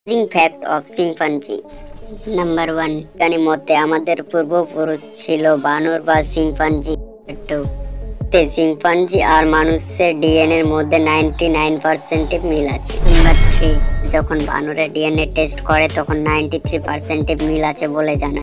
Fact of chimpanzee. Number 1, বিজ্ঞানী মতে আমাদের পূর্বপুরুষ ছিল বানর বা চিম্পাঞ্জি। 2, চিম্পাঞ্জি আর মানুষের ডিএনএ এর মধ্যে 99% মিল আছে। নাম্বার 3, যখন বানরের ডিএনএ টেস্ট করে তখন 93% মিল আছে বলে জানা